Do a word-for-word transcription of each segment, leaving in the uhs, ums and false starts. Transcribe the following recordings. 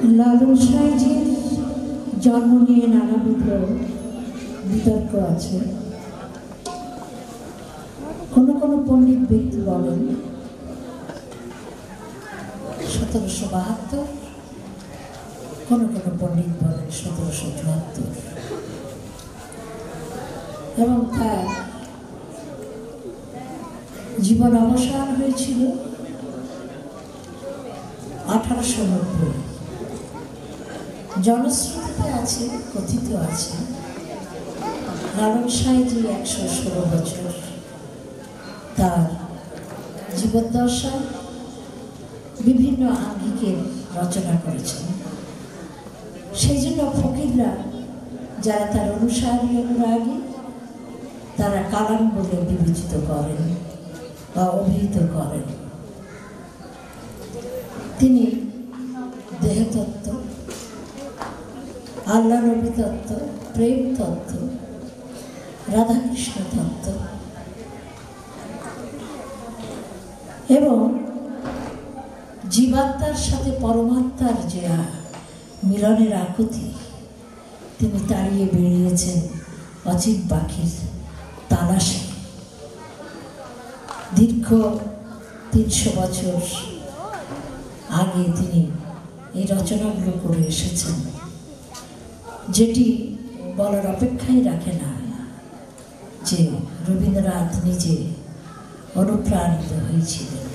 লালন সাঁইজির জন্ম নিয়ে নানাবিধ বিতর্ক আছে। কোনো কোনো পণ্ডিত ব্যক্তি বলেন সতেরোশো বাহাত্তর, কোনো কোনো পণ্ডিত বলেন সতেরোশো চুয়াত্তর, এবং তার জীবন অবসান হয়েছিল আঠারোশো নব্বই। জনশ্রুতিতে আছে, কথিত আছে, লালন সাঁইজি একশো ষোলো বছর তার জীবদ্দশা বিভিন্ন আঙ্গিকের রচনা করেছেন। সেই জন্য ফকিররা যারা তার অনুসারী অনুরাগী তারা কালাম বলে বিবেচিত করেন বা অভিহিত করেন। তিনি দেহতত্ত্ব, আল্লাহ নবী তত্ত্ব, প্রেম তত্ত্ব, রাধাকৃষ্ণ তত্ত্ব এবং জীবাত্মার সাথে পরমাত্মার যে মিলনের আকুতি তিনি তাড়িয়ে বেরিয়েছেন অচিন পাখির তালাশে। দীর্ঘ তিনশো বছর আগে তিনি এই রচনাগুলো করে এসেছেন, যেটি বলার অপেক্ষাই রাখে না যে রবীন্দ্রনাথ নিজে অনুপ্রাণিত হয়েছিলেন।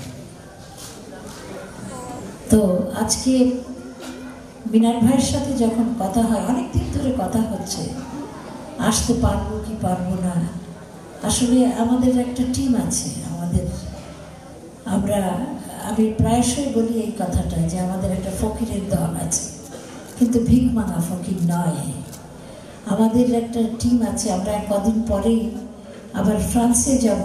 তো আজকে মিনার ভাইয়ের সাথে যখন কথা হয়, অনেকদিন ধরে কথা হচ্ছে, আসতে পারবো কি পারবো না। আসলে আমাদের একটা টিম আছে, আমাদের আমরা আমি প্রায়শই বলি এই কথাটা যে আমাদের একটা ফকিরের দল আছে, কিন্তু ভিক মাঙা ফকির নয়। আমাদের একটা টিম আছে। আমরা কদিন পরেই আবার ফ্রান্সে যাব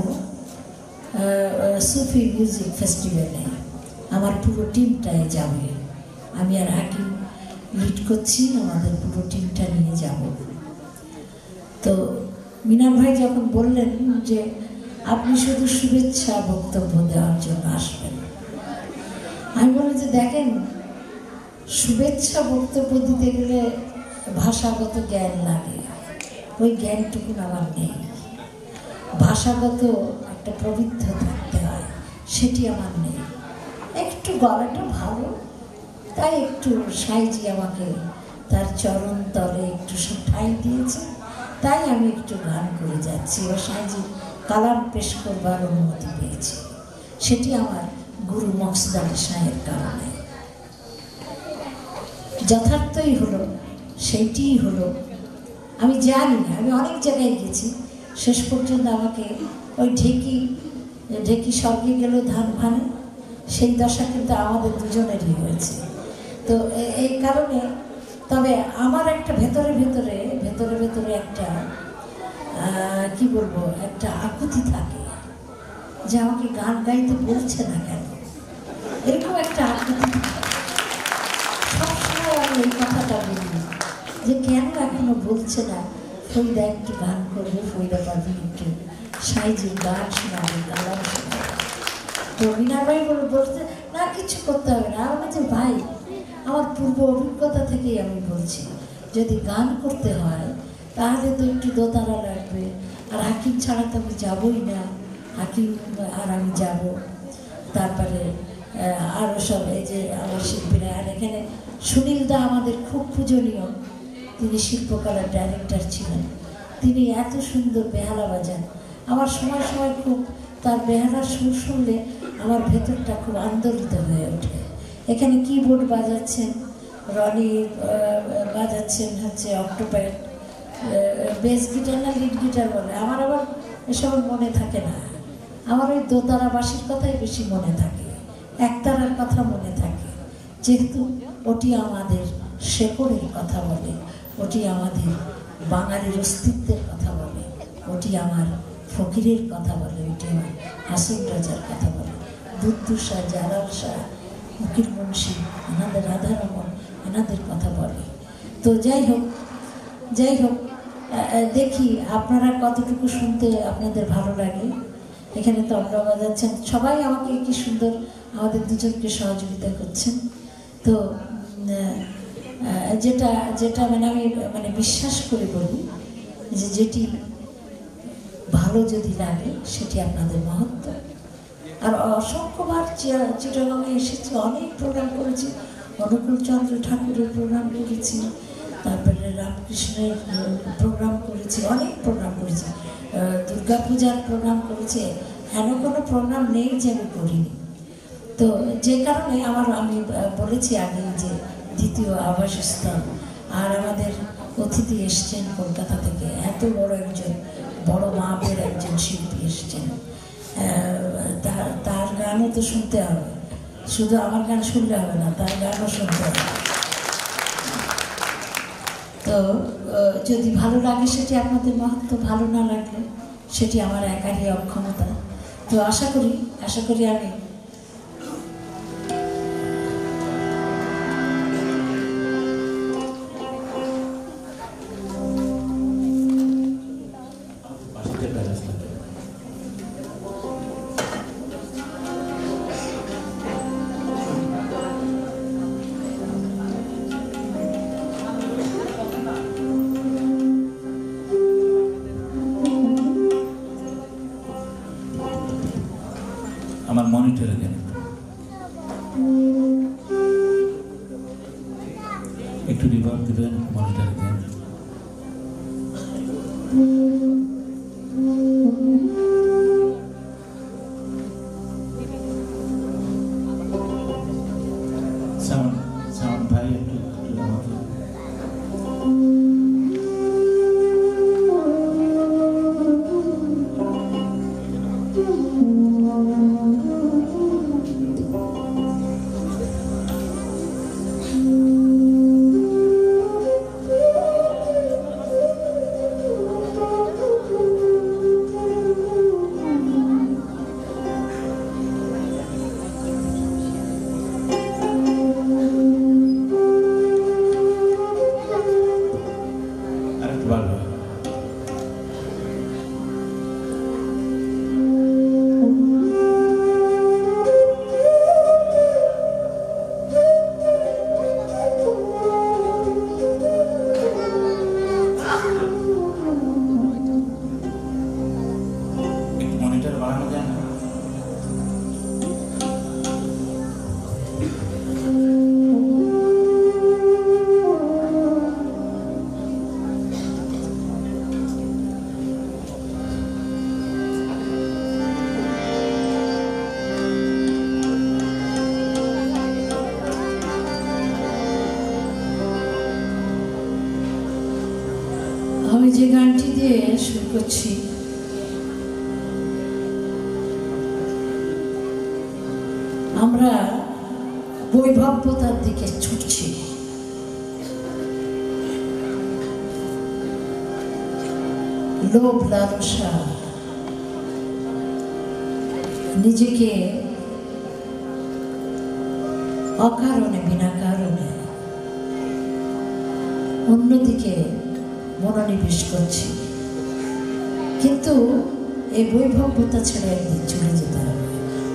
সুফি মিউজিক ফেস্টিভ্যালে, আমার পুরো টিমটাই যাবে। আমি আর হাকিম লিড করছি, আমাদের পুরো টিমটা নিয়ে যাব। তো মিনার ভাই যখন বললেন যে আপনি শুধু শুভেচ্ছা বক্তব্য দেওয়ার জন্য আসবেন, আমি বললাম যে দেখেন, শুভেচ্ছা বক্তব্য দিতে গেলে ভাষাগত জ্ঞান লাগে, ওই জ্ঞানটুকু আমার নেই। ভাষাগত একটা প্রবৃদ্ধ থাকতে হয়, সেটি আমার নেই। একটু গলাটা ভালো, তাই একটু সাঁইজি আমাকে তার চরণ তলে একটু সব ঠাঁই দিয়েছে, তাই আমি একটু গান করে যাচ্ছি ও সাঁইজি কালাম পেশ করবার অনুমতি পেয়েছি। সেটি আমার গুরু মকসুদ আলী শাহের কারণে যথার্থই হলো, সেইটিই হলো। আমি জানি, আমি অনেক জায়গায় গেছি, শেষ পর্যন্ত আমাকে ওই ঢেকি ঢেকি স্বর্গে গেল ধান ভানে, সেই দশা কিন্তু আমাদের দুজনেরই হয়েছে। তো এই কারণে, তবে আমার একটা ভেতরে ভেতরে ভেতরে ভেতরে একটা কি বলবো, একটা আকুতি থাকে যে আমাকে গান গাইতে বলছে না কেন, এরকম একটা আকুতি থাকে। সবসময় আমি এই কথাটা বলি যে কেন এখনো বলছে না ফরিদা একটু গান করবে, ফরিদা পারবে একটু সাঁইজির গান শোনাবে, গান শোনাবে। তো মিনার ভাই বলে বলতে না, কিছু করতে হবে না। আমি যে ভাই, আমার পূর্ব অভিজ্ঞতা থেকেই আমি বলছি, যদি গান করতে হয় তাহলে তো একটু দোতারা লাগবে, আর হাকিম ছাড়া তো আমি যাবই না। হাকিম আর আমি যাব, তারপরে আরও সব এই যে আমার শিল্পীরা। আর এখানে সুনীল দা আমাদের খুব পূজনীয়, তিনি শিল্পকলার ডাইরেক্টর ছিলেন। তিনি এত সুন্দর বেহালা বাজান, আমার সময় সময় খুব তার বেহালার সুর শুনলে আমার ভেতরটা খুব আন্দোলিত হয়ে ওঠে। এখানে কিবোর্ড বাজাচ্ছেন রনি, বাজাচ্ছেন হচ্ছে অক্টোপ্যাড, বেস গিটার না লিড গিটার বলে। আমার আবার এসব মনে থাকে না, আমার ওই দোতারা বাঁশির কথাই বেশি মনে থাকে, একতারার কথা মনে থাকে, যেহেতু ওটি আমাদের শেকড়ের কথা বলে, ওটি আমাদের বাঙালির অস্তিত্বের কথা বলে, ওটি আমার ফকিরের কথা বলে, ওটি আমার হাসিন রাজার কথা বলে, বুদ্ধু শাহ, জালাল শাহ, উকিল মুন্সি, এনাদের রাধারমন, এনাদের কথা বলে। তো যাই হোক যাই হোক দেখি আপনারা কতটুকু শুনতে আপনাদের ভালো লাগে। এখানে তবলা বাজাচ্ছেন সবাই, আমাকে কি সুন্দর আমাদের দুজনকে সহযোগিতা করছেন। তো যেটা যেটা মানে আমি মানে বিশ্বাস করে বলি যে যেটি ভালো যদি লাগে সেটি আপনাদের মহত্ব। আর অসংখ্যবার চিটাগাংয়ে এসেছি, অনেক প্রোগ্রাম করেছি, অনুকূলচন্দ্র ঠাকুরের প্রোগ্রাম করেছি, তারপরে রামকৃষ্ণের প্রোগ্রাম করেছি, অনেক প্রোগ্রাম করেছি, দুর্গাপূজার প্রোগ্রাম করেছি, এমন কোনো প্রোগ্রাম নেই যে আমি করিনি। তো যে কারণে আমার আমি বলেছি আগে যে দ্বিতীয় আবাসস্থল। আর আমাদের অতিথি এসছেন কলকাতা থেকে, এত বড় একজন বড় মাপের একজন শিল্পী এসছেন, তার তার গানও তো শুনতে হবে, শুধু আমার গান শুনলে হবে না, তার গানও শুনতে হবে। তো যদি ভালো লাগে সেটি আপনাদের মহত্ব, ভালো না লাগলে সেটি আমার একারই অক্ষমতা। তো আশা করি আশা করি আমি আমার মনিটরে দেন একটু রিভার্ব দিবেন, মনিটরে দেন। সাউন্ড সাউন্ড ভাই একটু একটু আমাকে আমি যে গানটি দিয়ে শুরু করছি, আমরা বৈভবতার দিকে ছুটছি, লোভ লালসা, নিজেকে অকারণে বিনা কারণে অন্যদিকে মনোনিবেশ করছি। কিন্তু এই বৈভবতা ছেড়ে একদিন চলে যেতে হবে।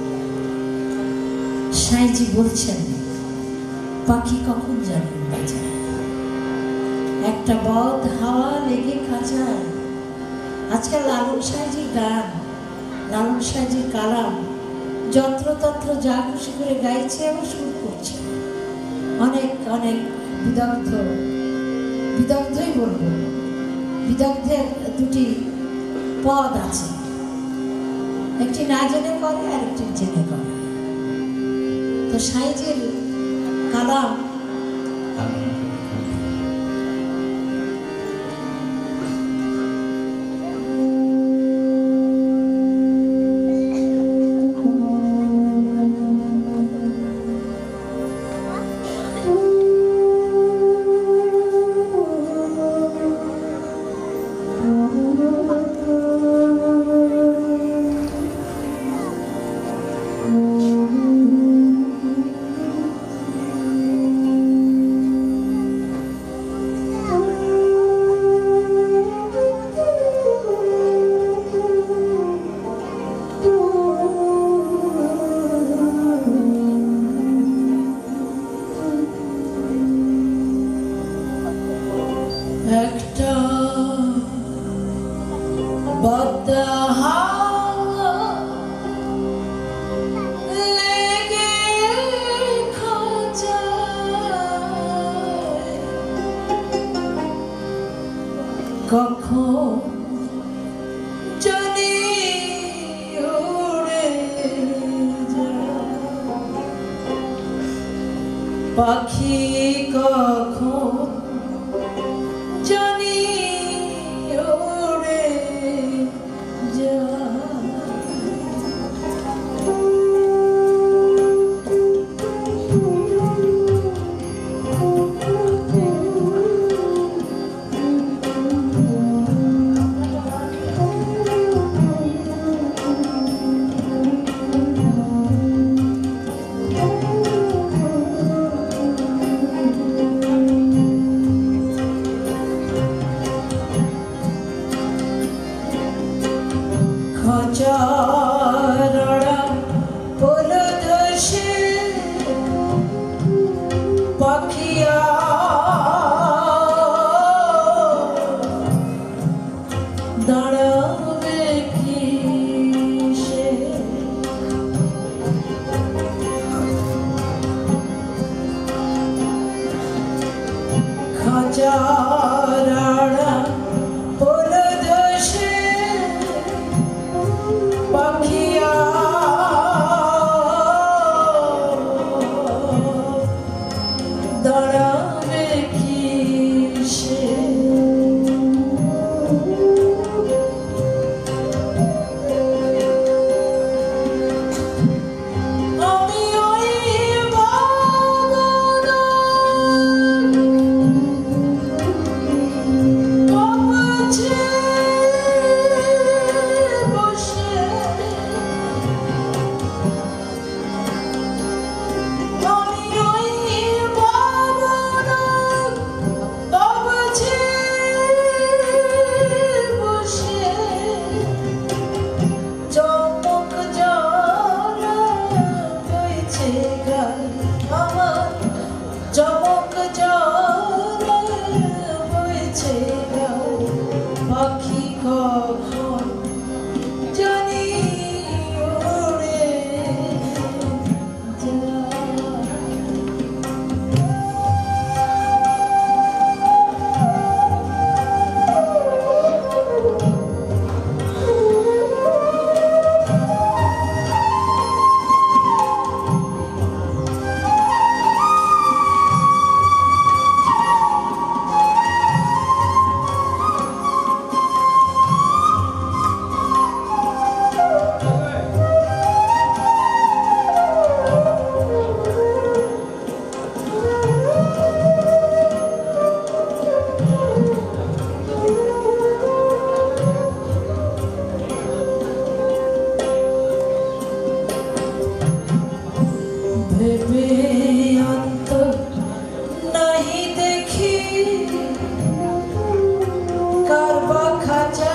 সাইজি বলছেন, পাখি কখন জানেন বাজায়, একটা বদ হাওয়া লেগে খাঁচায়। আজকাল লালন সাইজির গান, লালন সাইজির কালাম যন্ত্রতন্ত্র যা খুশি করে গাইছে এবং সুর করছে। অনেক অনেক বিদগ্ধ, বিদগ্ধই বলবো, বিদগ্ধের দুটি পদ আছে, একটি না জেনে করে আর একটি জেনে করে। তো সাইজির কালাম পাখি কখন জানি ওরে যায়। খচারড়া পোলো ধসে পাখিয়া দাঁড়াবে কি সে খচারড়া পোলো ধসে পাখিয়া দাঁড়াবে কি সে আমি ওই বাগানে পাছে বসে আমি ওই বাগানে পাছে বসে চমক জ্বালা বইছে গায়ে আমার চমক জ্বালা বইছে গায়ে পাখি কখন জানি ওরে যায়। ভেবে অন্ত নাহি দেখি কারবা খাঁচা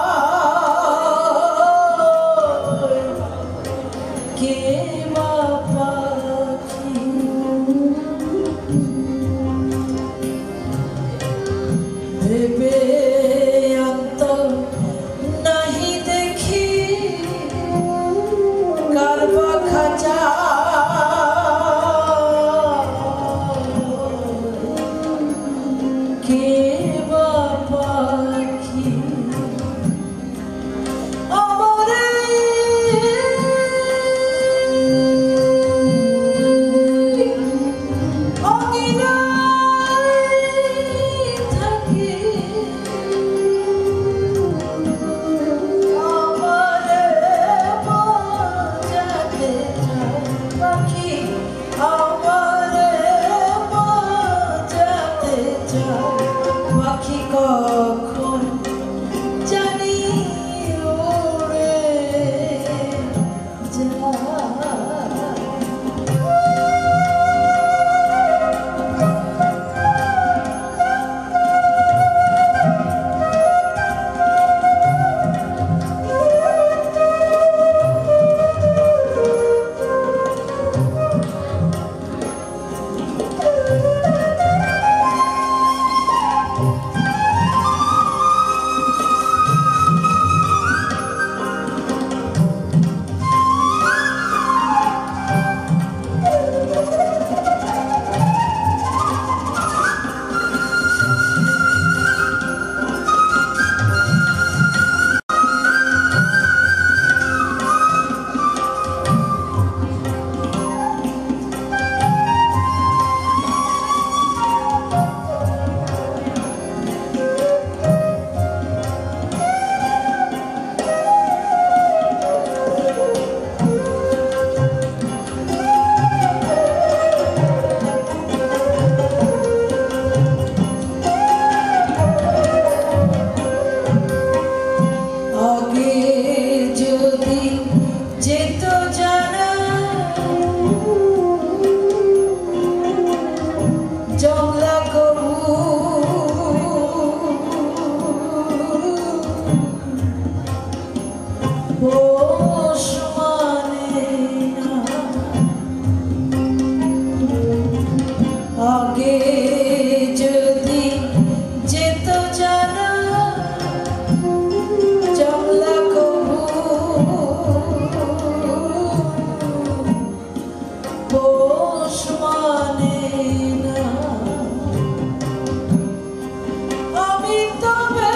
কে বা পাখি ভেবে অন্ত নাহি দেখি কারবা খাঁচা কে বা পাখি আমারে অগিনায় থাকে আমারে বাঁচাতে চায় পাখি আমারে বাঁচাতে চায় পাখি কখন জানি ওরে যায়। আগে যদি যেত জানা জমলা কবু পোষ মানে না আমি তবে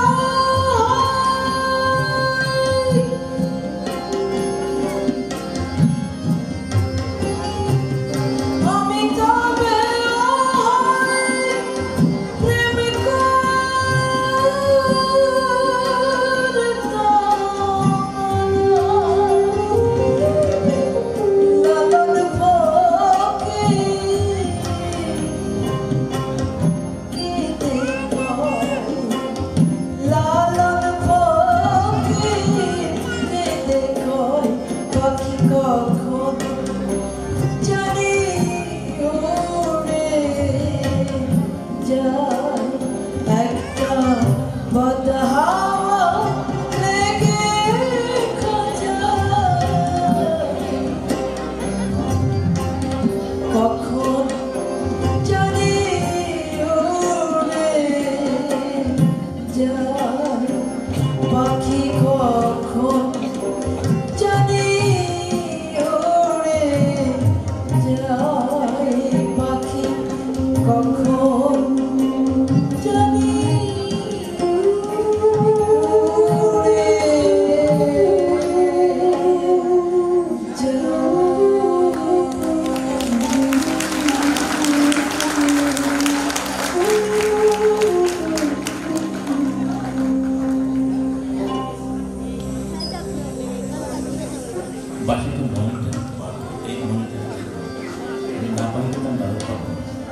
আমি তবে প্রেম করতাম লালন ফকির কেঁদে কয় লালন ফকির কেঁদে কয় পাখি কখন জানি উড়ে যায় একটা বদহাওয়া লেগে খাঁচায় কখন জানি উড়ে যায় পাখি কখন জানি উড়ে যায় পাখি কখন জানি উড়ে বাকি তো মনটা এই মনটা আমি না পারি তো না পাবো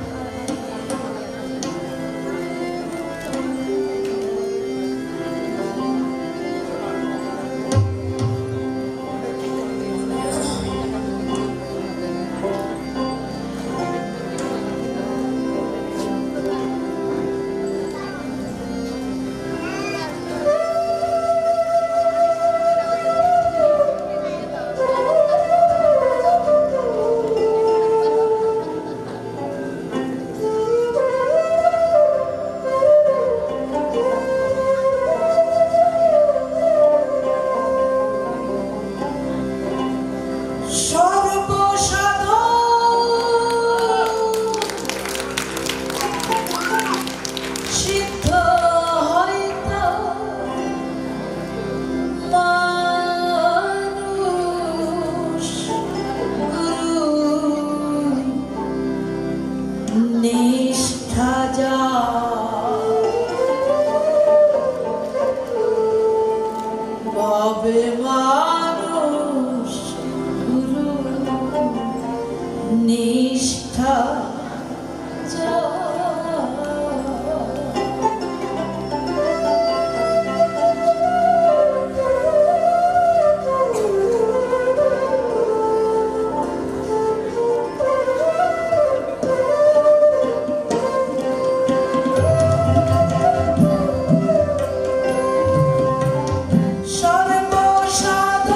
সিদ্ধ হয়তো মানুষ নিষ্ঠা যা ভাবে মানুষ গুরু নিষ্ঠা যা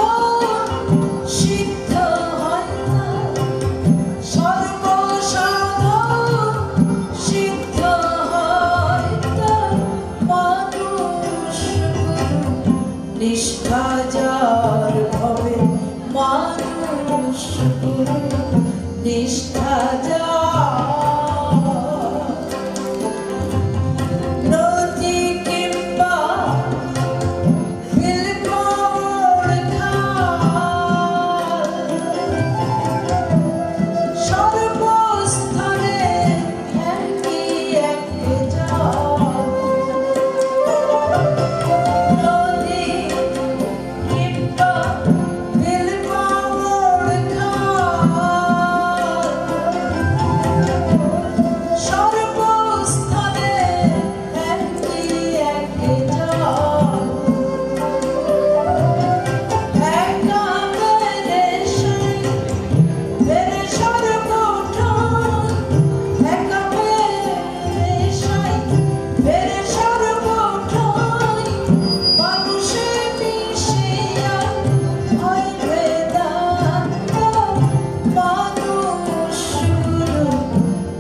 সর্বসাধন সিদ্ধ হয়তো সর্বসাধন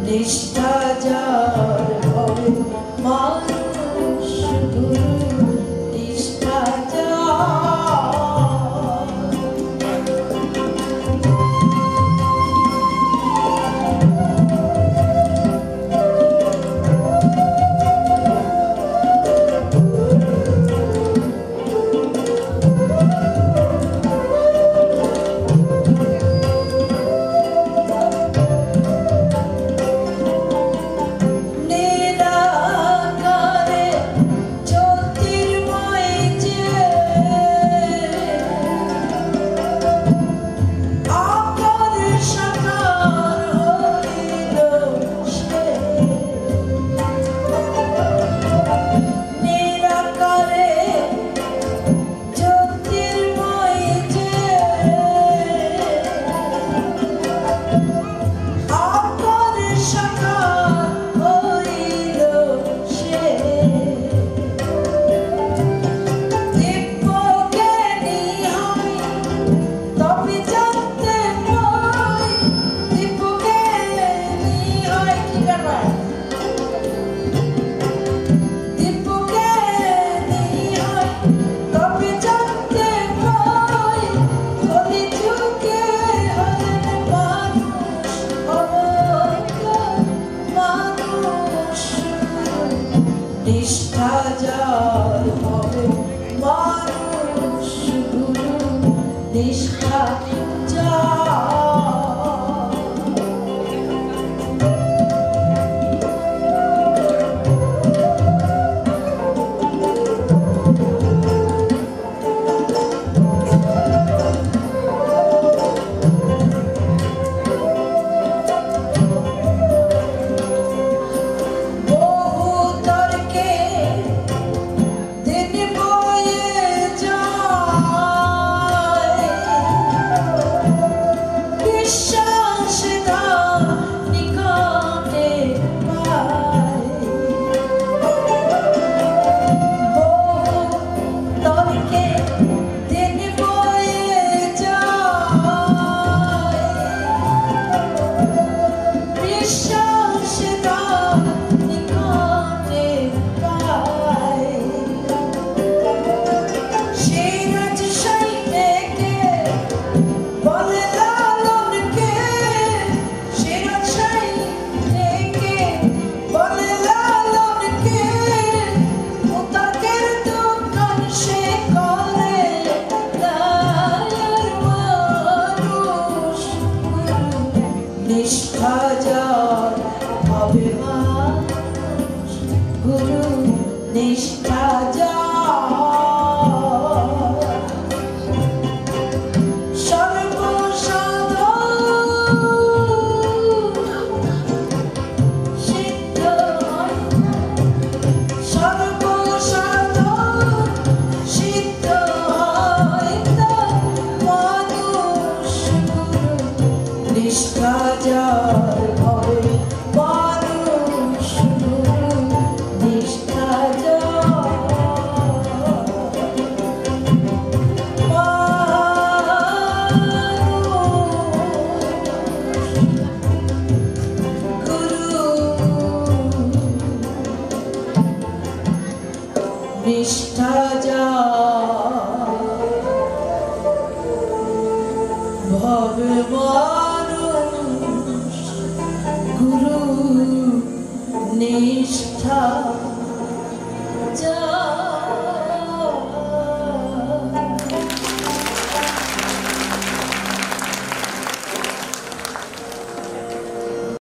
নিষ্ঠা যার হবে মানুষ গুরু নিষ্ঠা নিষ্ঠা যার হবে মানুষ গুরু নিষ্ঠা নিষ্ঠা যার হবে মানুষ গুরু নিষ্ঠা নিষ্ঠা যার হবে মানুষ গুরু নিষ্ঠা গুরু নিষ্ঠা যার ভগবান গুরু নিষ্ঠা যা